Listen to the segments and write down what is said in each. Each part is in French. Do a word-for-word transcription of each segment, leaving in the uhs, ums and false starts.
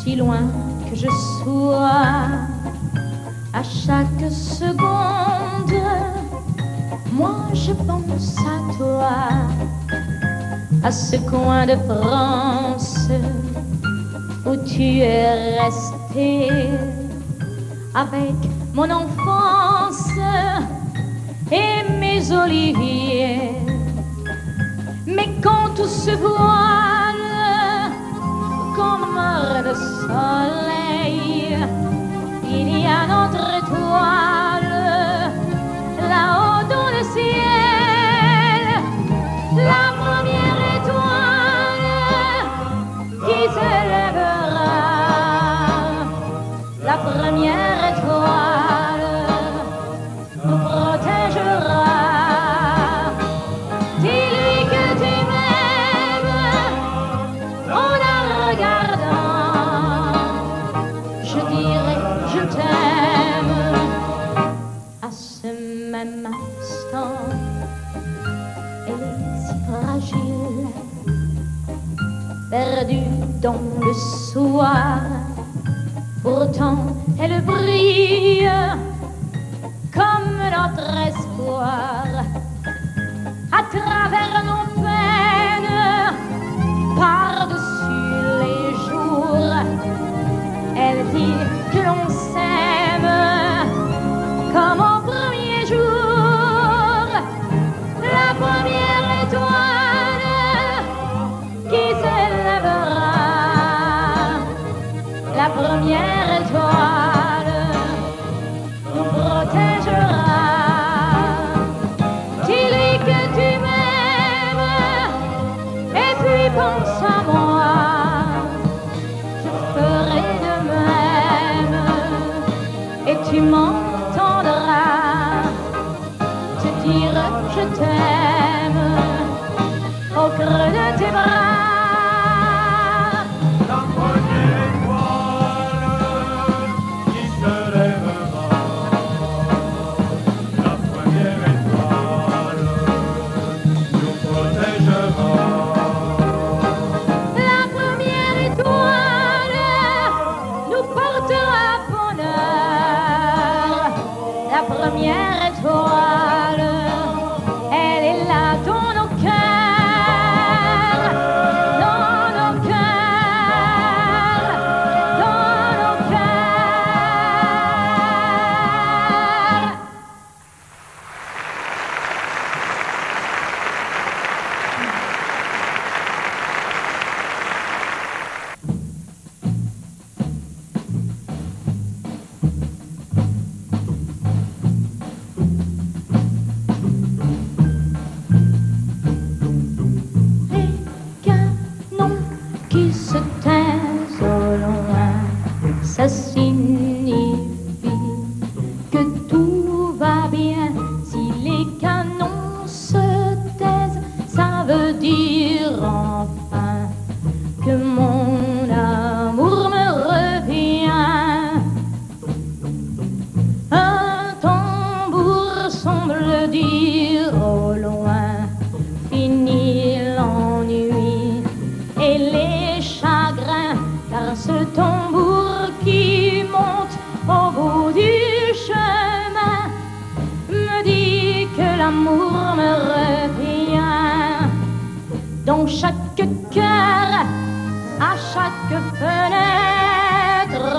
si loin que je sois, à chaque seconde, moi je pense à toi, à ce coin de France où tu es resté avec mon enfance et mes oliviers. Mais quand tout se voile comme le soleil, il y a notre étoile là-haut dans le ciel, la première étoile qui s'élèvera, la première étoile nous protégera. Dis-lui que tu m'aimes en la regardant, je dirai je t'aime à ce même instant. Elle est si fragile, perdue dans le soir, pourtant elle brille comme notre espoir. À travers nos peines, par-dessus les jours, elle dit que l'on s'aime comme au premier jour. La première étoile qui s'élèvera, la première étoile nous protégera. Dis-lui que tu m'aimes et puis pense à moi, je ferai de même et tu m'entendras te dire je t'aime au creux de tes bras. La première étoile, elle est là dans nos cœurs, dans nos cœurs, dans nos cœurs. Qui se taisent au loin, ça signifie que tout va bien. Si les canons se taisent, ça veut dire enfin que mon amour me revient. Un tambour semble dire au loin, fini l'ennui et les chagrins, car ce tambour qui monte au bout du chemin me dit que l'amour me revient. Dans chaque cœur, à chaque fenêtre,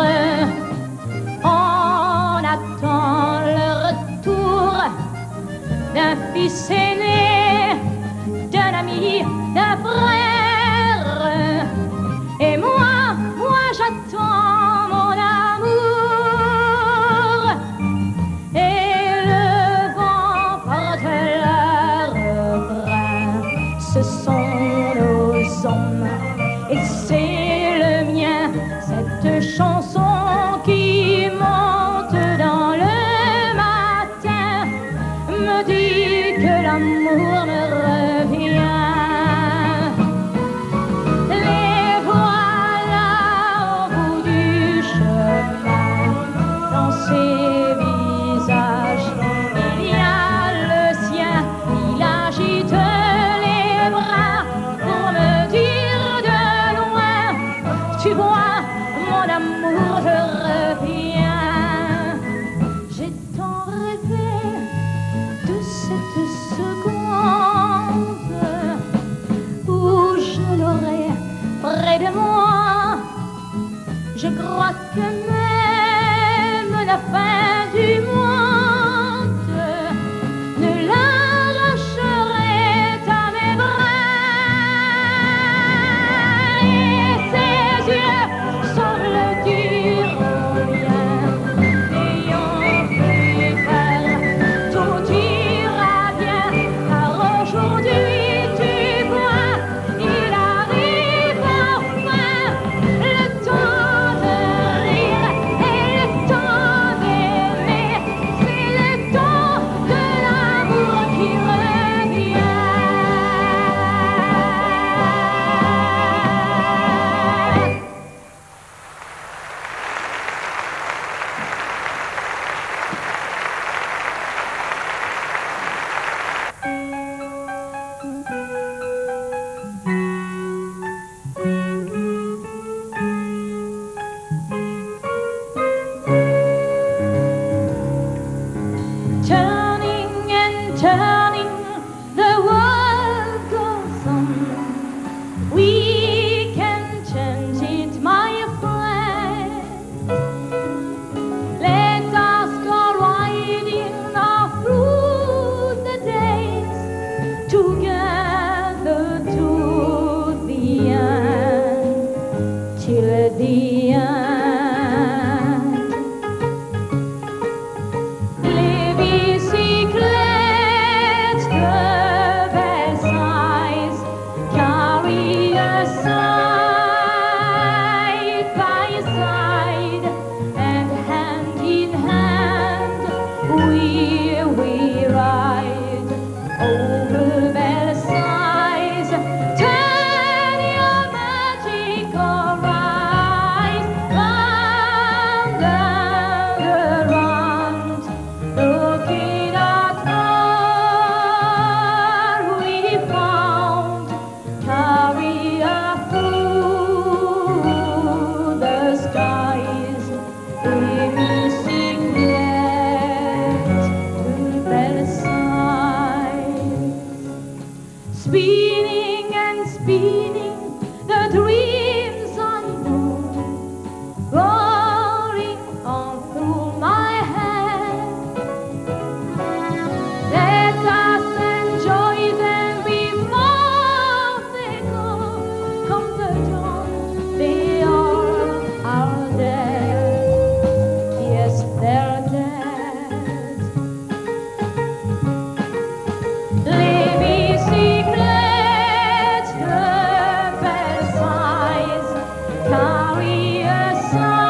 on attend le retour d'un fils aîné, d'un ami, d'un frère. Et moi, moi j'attends mon amour. Et le vent porte leur refrain. Ce sont nos hommes et c'est le mien. Cette chanson qui monte dans le matin me dit que l'amour me revient. Tu vois, mon amour, je reviens. J'ai tant rêvé de cette seconde où je l'aurai près de moi. Je crois que même la fin du monde ne l'arracherait à mes bras. Et ses yeux sur le dur mien, ayant fait faire, tout ira bien. Car aujourd'hui, tu vois, il arrive enfin le temps de rire et le temps d'aimer. C'est le temps de l'amour qui revient. Turning and turning, the world goes on. We can change it, my friend. Let us go riding now through the days, together to the end, till the end. Les bicyclettes de Versailles carry us side by side, and hand in hand we we ride over Versailles. Turn your magical eyes round and around, looking at what we found. Carry us through the skies, bicyclette to Versailles. Spinning and spinning the dreams I know, roaring on through my head. Let us enjoy them before they go. Come the dawn, they are our dead. Yes, they're dead. Les bicyclettes de Versailles carry us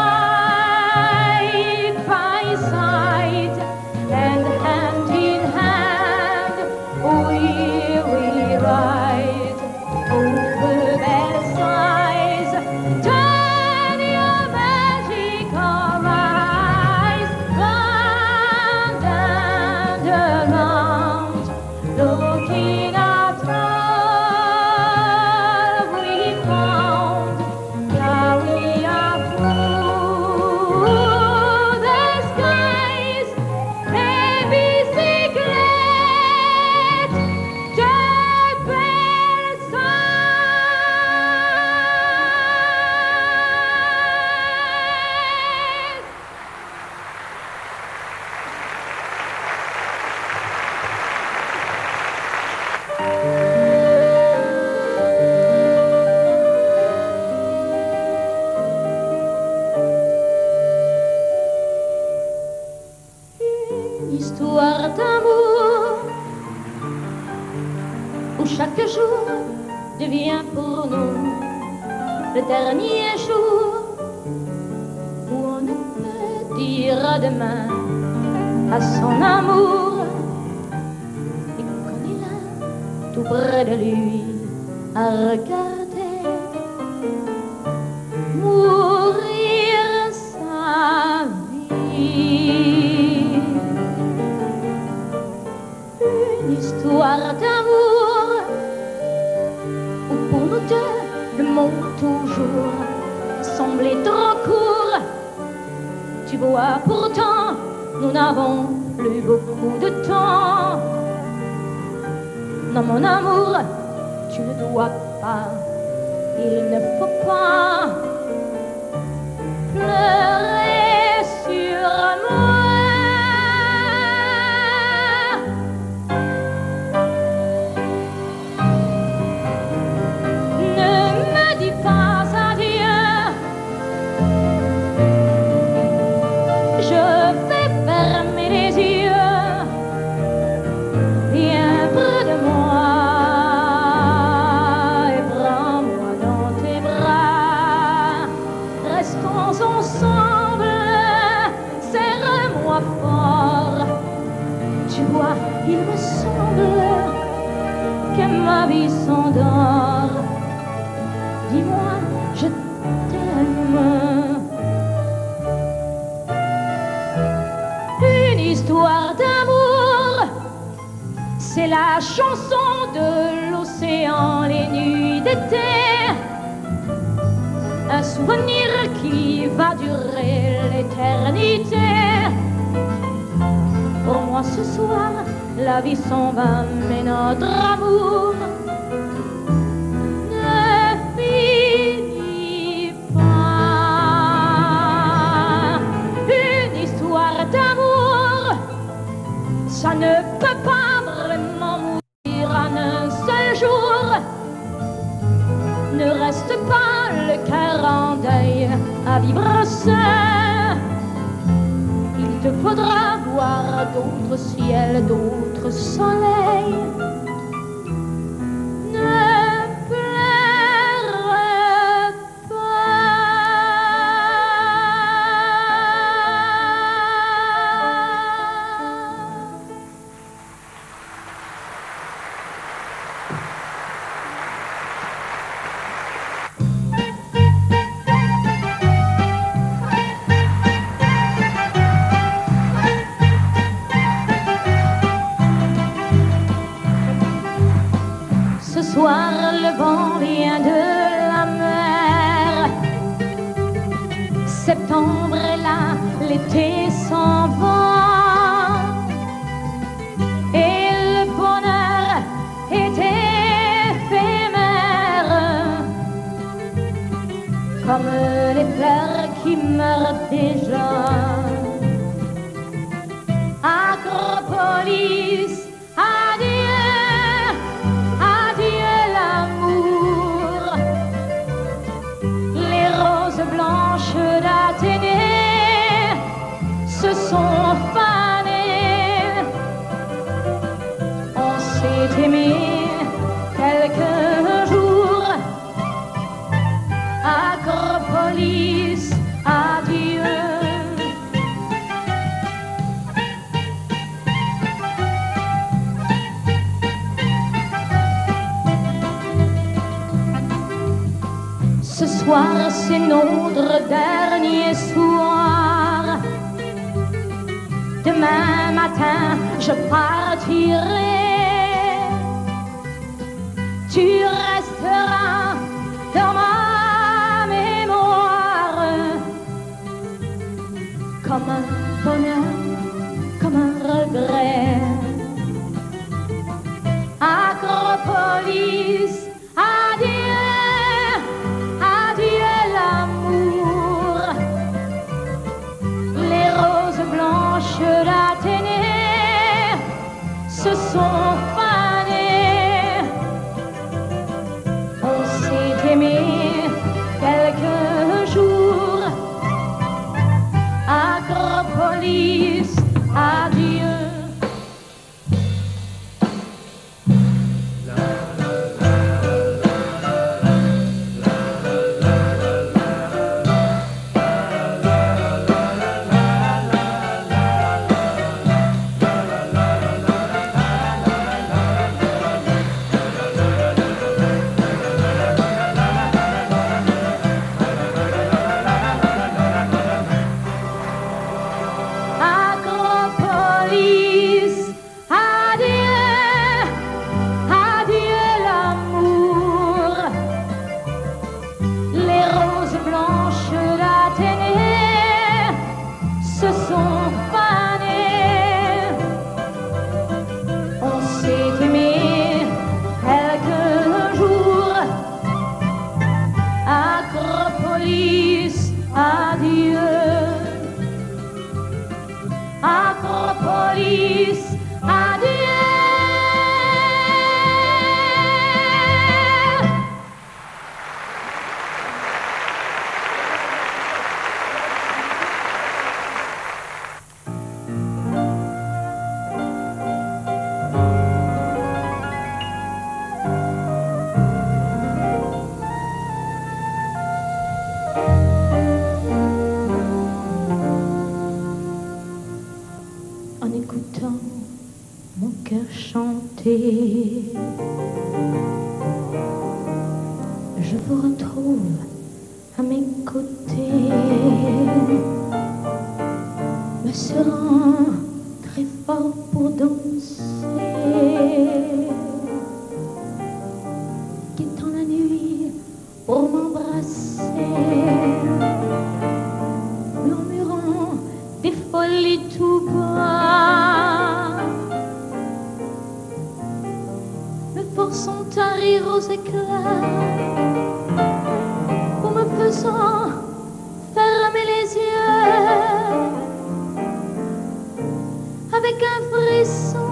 side by side, and hand in hand we we ride over Versailles. Turn your magical eyes round and around, looking at what we found. Carry us through the skies, les bicyclettes de Versailles. Une histoire d'amour où chaque jour devient pour nous le dernier jour, où on ne peut dire à demain à son amour, et qu'on est là tout près de lui à regarder mourir sa vie. Une histoire d'amour où pour nous deux le monde toujours semblait trop court. Tu vois, pourtant, nous n'avons plus beaucoup de temps. Non, mon amour, tu ne dois pas, il ne faut pas pleurer sur moi. Il me semble que ma vie s'endort. Dis-moi, je t'aime. Une histoire d'amour, c'est la chanson de l'océan les nuits d'été. Un souvenir qui va durer l'éternité. Pour moi ce soir, la vie s'en va, mais notre amour ne finit pas. Une histoire d'amour, ça ne peut pas vraiment mourir en un seul jour. Ne reste pas le cœur en deuil à vivre seul. Il te faudra voir d'autres ciels, d'autres soleils. Ne pleure pas. Ce soir, le vent vient de la mer. Septembre est là, l'été s'en va. Et le bonheur est éphémère, comme les fleurs qui meurent déjà. Acropolis, d'Athénée se sont fanées. On s'est aimé quelques jours. Acropolis, adieu. Ce soir, c'est notre dernier soir. Demain matin, je partirai. Tu resteras dans ma mémoire, comme un bonheur, comme un regret. Acropolis, adieu. D'Athénée se sont fanées. On s'est aimé quelques jours. Acropolis. chanter. Je vous retrouve à mes côtés, me serrant très fort pour danser, quittant la nuit pour m'embrasser, murmurant des folies tout bas, me forçant à rire aux éclats, ou me faisant fermer les yeux avec un frisson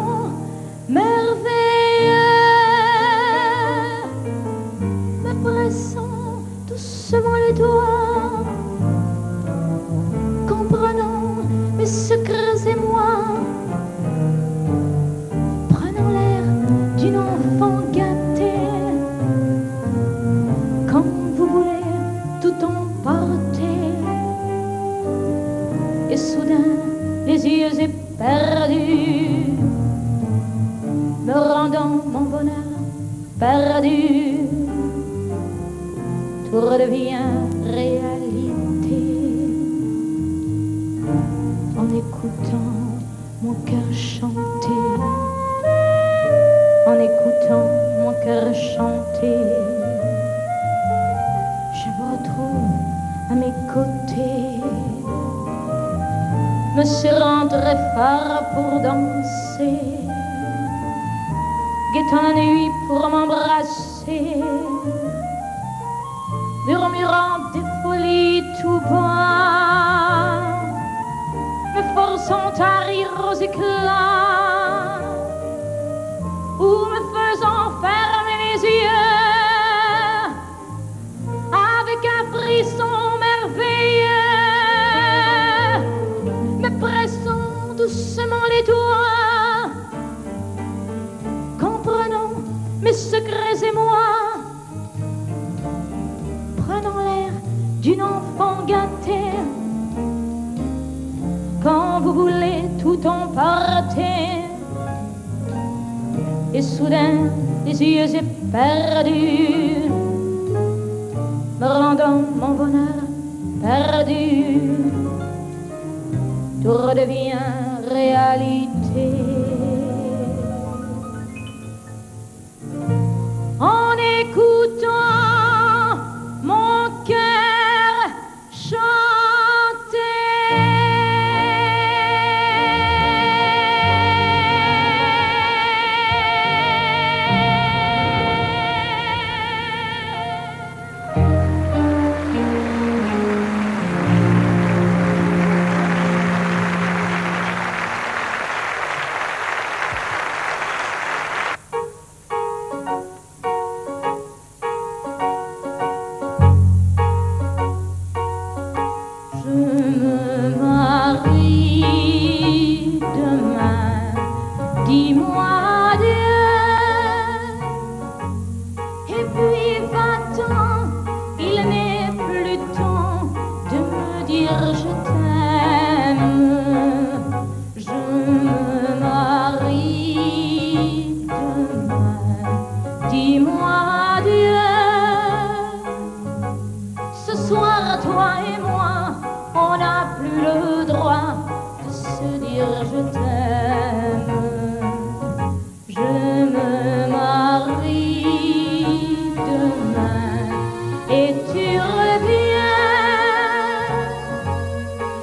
merveilleux, me pressant doucement les doigts, comprenant mes secrets et moi, prenant l'air d'une enfant gâtée. Quand vous voulez, tout emporter, et soudain les yeux éperdus, me rendant mon bonheur perdu, tout redevient réalité. En écoutant mon cœur chanter, en écoutant mon cœur chanter, je vous retrouve à mes côtés, me serrant très fort pour danser, guettant la nuit pour m'embrasser, murmurant des folies tout bas, me forçant à rire aux éclats, ou me faisant fermer les yeux avec un frisson merveilleux, me pressant doucement les doigts, comprenant mes secrets et moi, prenant l'air d'une enfant gâtée. Quand vous voulez tout emporter, et soudain les yeux éperdus, me rendant mon bonheur perdu, tout redevient réalité. En écoutant mon cœur chanter, dis-moi Dieu, et puis va-t'en, il n'est plus temps de me dire je t'aime. Je me marie demain, dis-moi Dieu, ce soir toi et moi, on n'a plus le droit de se dire je t'aime. Je me marie demain et tu reviens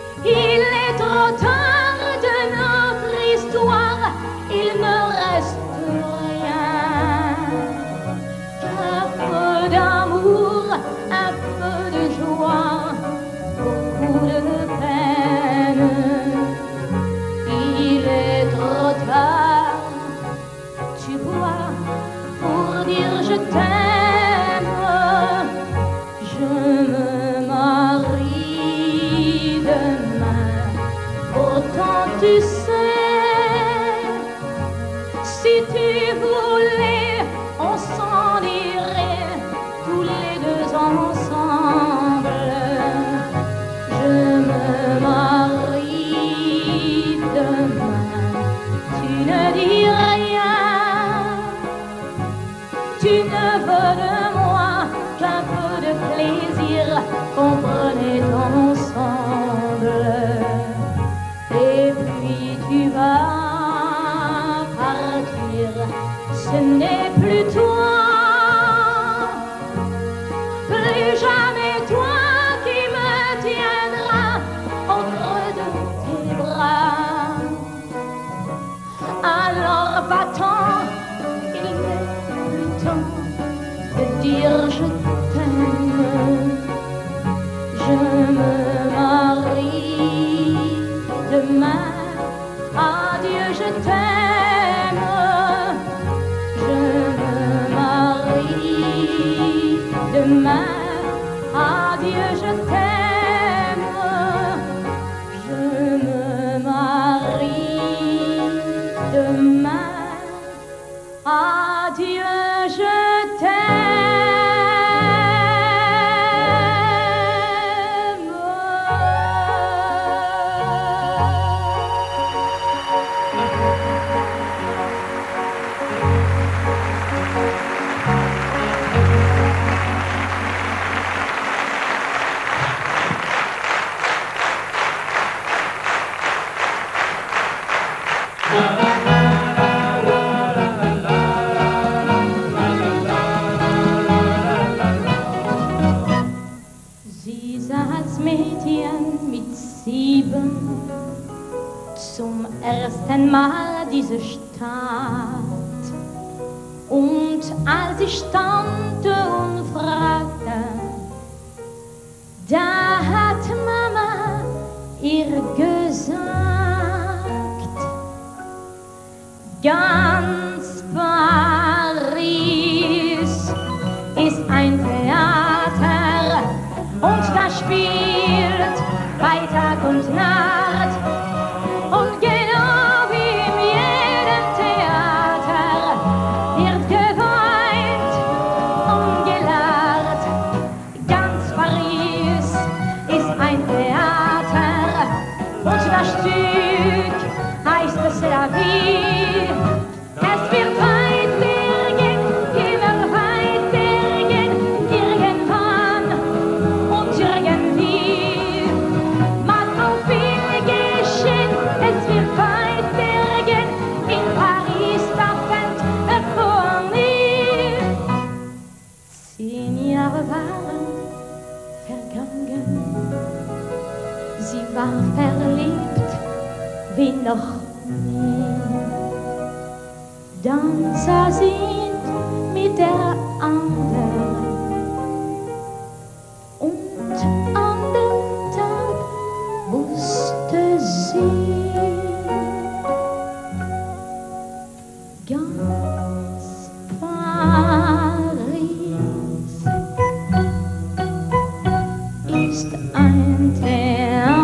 Mädchen mit sieben zum ersten Mal diese Stadt. Und als ich stand und fragte, da hat Mama ihr gesagt, ganz Paris ist ein Theater und da spielt bei Tag und Nacht. Und genau wie in jedem Theater wird geweint und gelacht. Ganz Paris ist ein Theater und das Stück heißt es La Vie. Es wird weitergehen, immer weitergehen, irgendwann und irgendwie. Man auch viel geschehen, es wird weitergehen, in Paris, da fängt es vor nie. Zehn Jahre waren vergangen, sie war verliebt wie noch nie. Dann sah sie ihn mit der anderen und an dem Tag wusste sie, ganz Paris ist ein Theater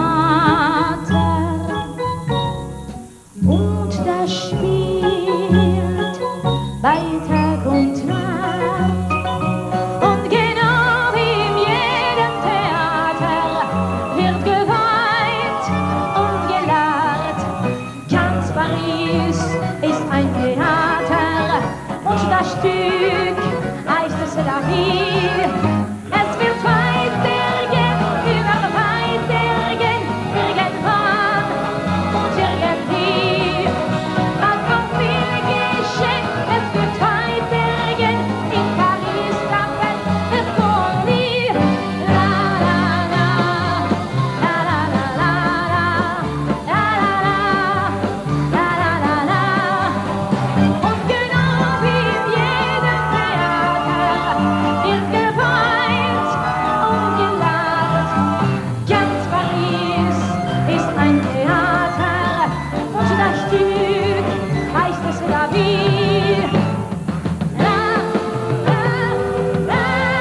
und das spielt bei Tag und Nacht. Und genau wie in jedem Theater wird geweint und gelacht. Ganz Paris ist ein Theater und das Stück heißt es La Vie. Es wird weitergehen, immer weitergehen, irgendwann und irgendwie. Man kann viel geschehen, es wird weitergehen, in Paris, da fängt es vor nie. La la la, la la la la, la la la, la la la la. Und genau wie in jedem Theater wird geweint und gelacht. Ganz Paris ist ein Theater und das Stück heißt es La Vie. La, la, la,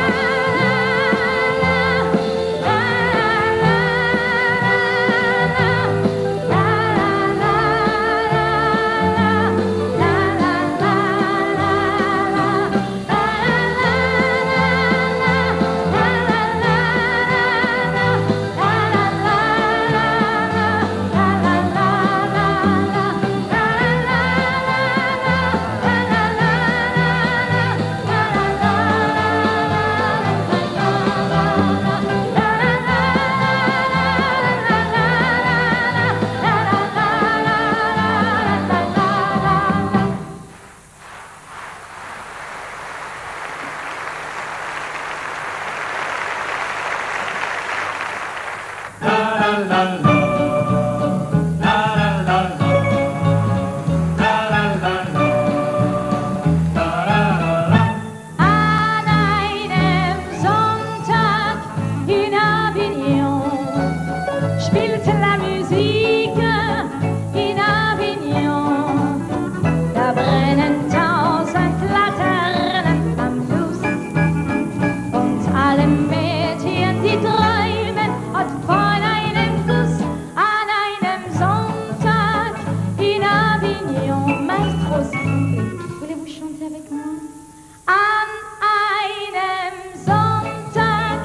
An einem Sonntag in Avignon spielte la Musik in Avignon. Da brennen tausend Laternen am Fluss und alle Mädchen, die träumen, hat von einem Kuss. An einem Sonntag in Avignon, Maestro, voulez-vous chanter avec moi? An einem Sonntag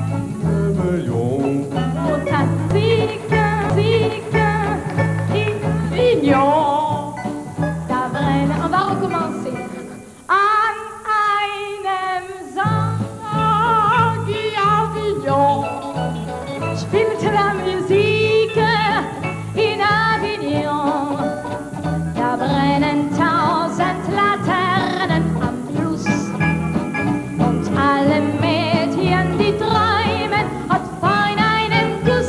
und das Siegen, Siegen in Avignon. Da brennen, on va recommencer. An einem Sonntag in Avignon spielte la Musik in Avignon. Da brennen tausend Laternen am Fluss und alle Mädchen, die träumen, hat von einem Kuss.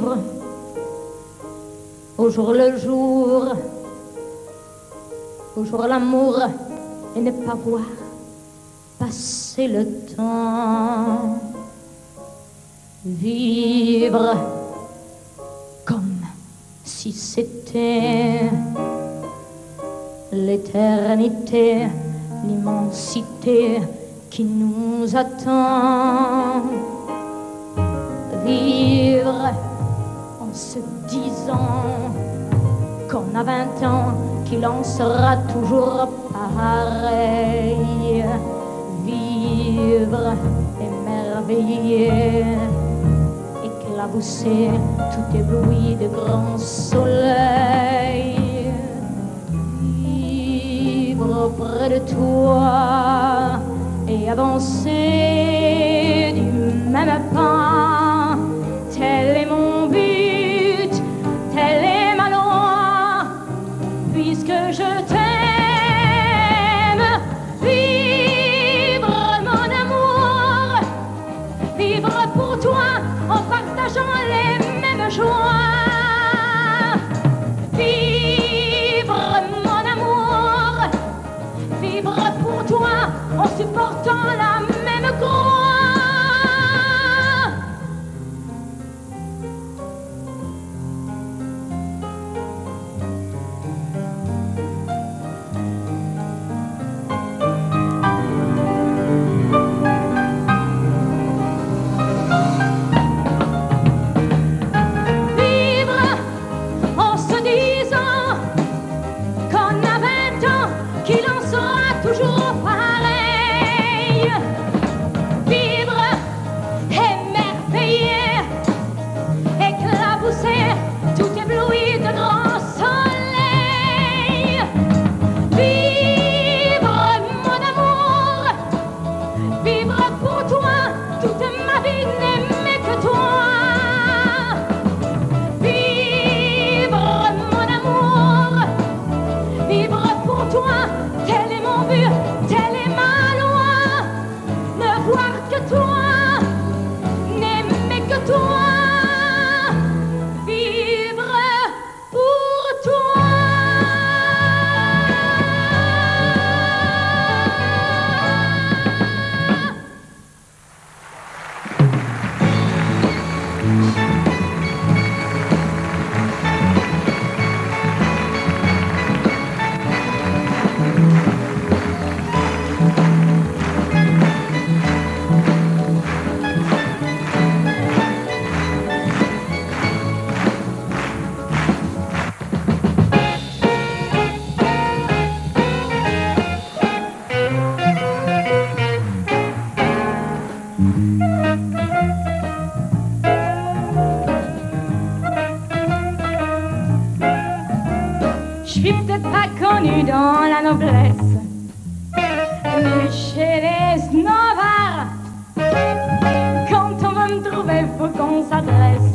vivre au jour le jour, au jour l'amour, et ne pas voir passer le temps. Vivre comme si c'était l'éternité, l'immensité qui nous attend. Vivre en se disant qu'on a vingt ans, qu'il en sera toujours pareil. Vivre, émerveillé, éclaboussé, tout ébloui de grands soleils. Vivre près de toi et avancer du même pas, tel est mon but, tel est ma loi, puisque je t'aime. Vivre mon amour, vivre pour toi en partageant les mêmes joies. Vivre mon amour, vivre pour toi en supportant la même croix. Dans la noblesse, mais chez les snobards, quand on veut me trouver, faut qu'on s'adresse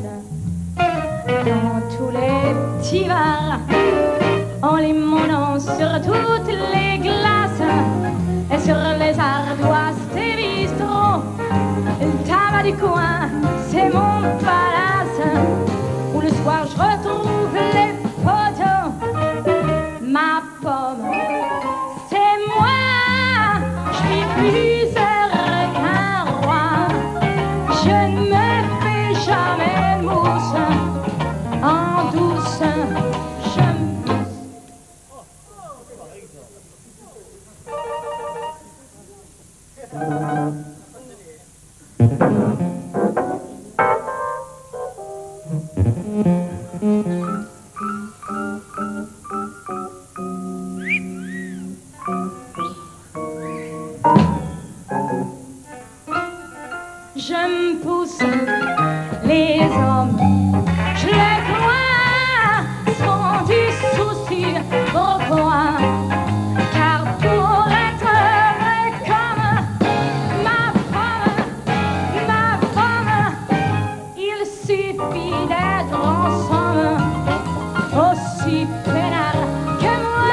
dans tous les petits bars, en les monant sur toutes les glaces et sur les ardoises des bistrots. Le tabac du coin, c'est mon palace, où le soir je retrouve les photos. Ma pomme, c'est moi, je suis plus heureux qu'un roi. Je ne me fais jamais de mousse, en douce, je me Je me pousse, les hommes, je les crois, sont du souci. Pourquoi? Car pour être heureux comme ma femme, ma femme, il suffit d'être ensemble, aussi peinard que moi.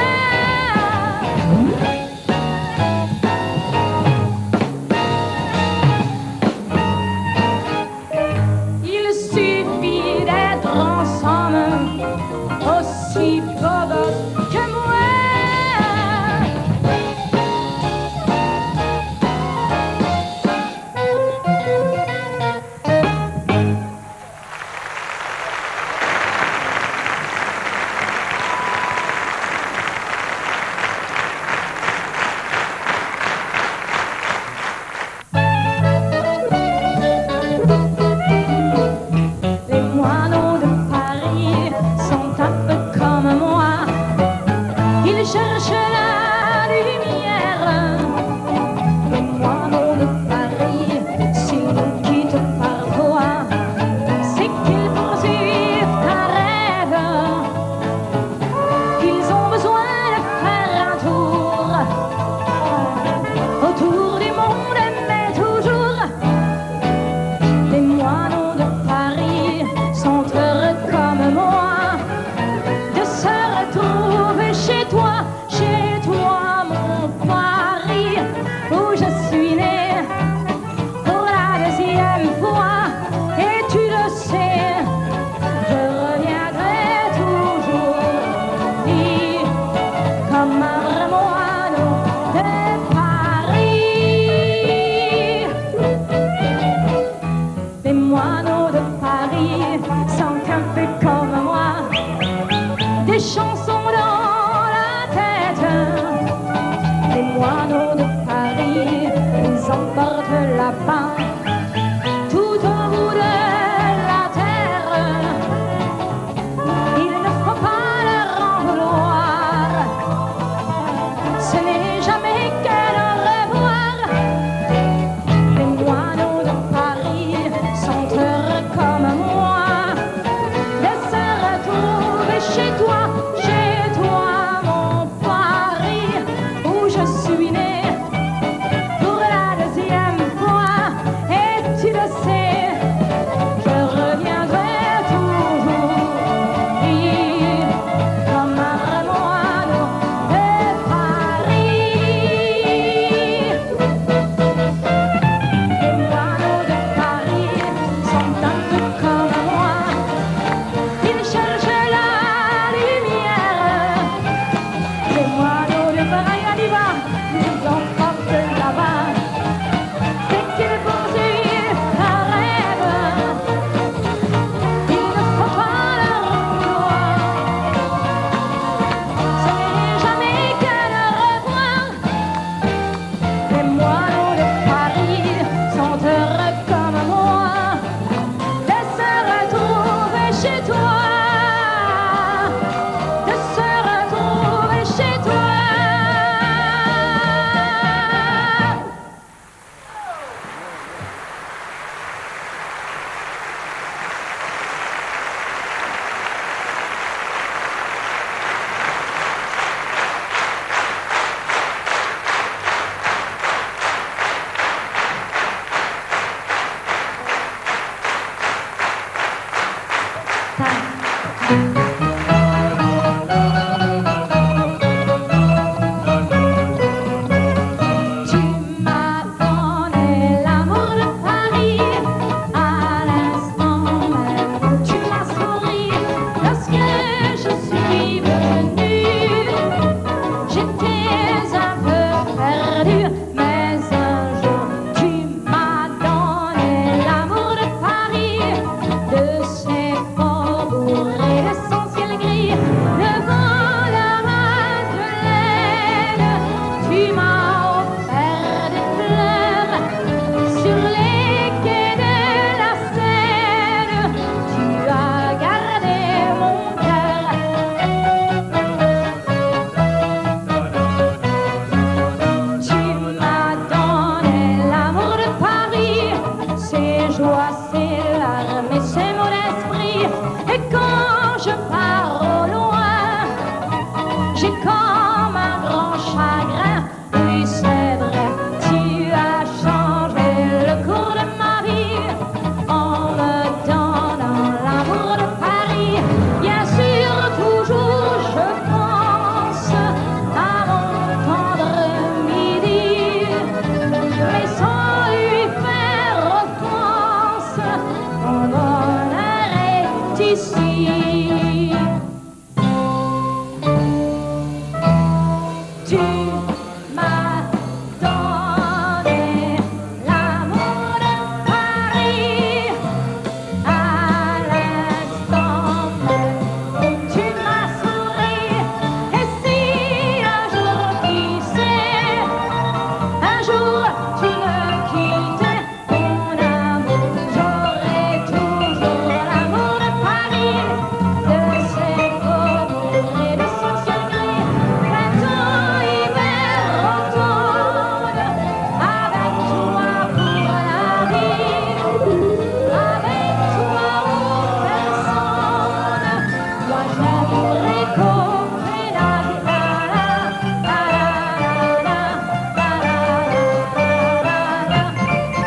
Il suffit d'être faubourgs et de son ciel gris, devant la Madeleine, tu m'as offert des fleurs sur les quais de la Seine. Tu as gardé mon cœur. Tu m'as donné l'amour de Paris, ses joies, ses larmes et ses mots d'esprit. Et quand je pars au loin, j'ai comme un grand chagrin. Oui, c'est vrai, tu as changé le cours de ma vie en me donnant l'amour de Paris. Bien sûr, toujours je pense à mon tendre midi, mais sans lui faire offense, mon bonheur est ici. Tu m'as donné l'amour de Paris à l'instant même où tu m'as souri. Et si un jour, qui sait, un jour tu me quittes, mon amour, j'aurai toujours l'amour de Paris, de ses faubourgs et de son ciel gris, printemps, hiver, automne, avec toi pour la vie, avec toi ou personne. Moi j'aimerais Copenhague, la la la la la la la la.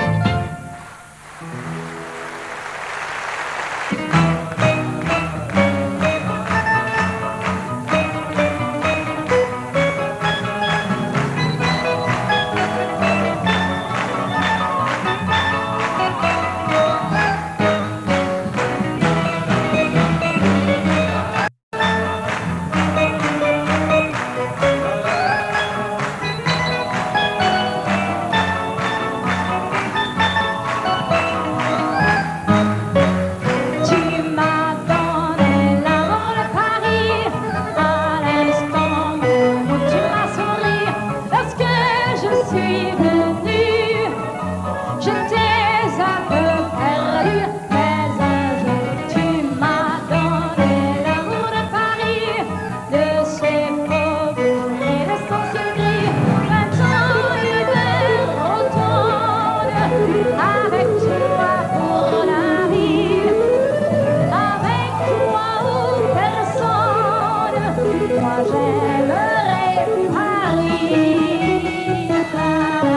Tu m'as donné l'amour de Paris à l'instant même où tu m'as souri. Lorsque je suis venue, j'étais un peu perdue, mais un jour tu m'as donné l'amour de Paris, de ses faubourgs et de son ciel gris, printemps, hiver, automne, avec toi pour la vie, avec toi ou personne. Moi j'aimerais Paris.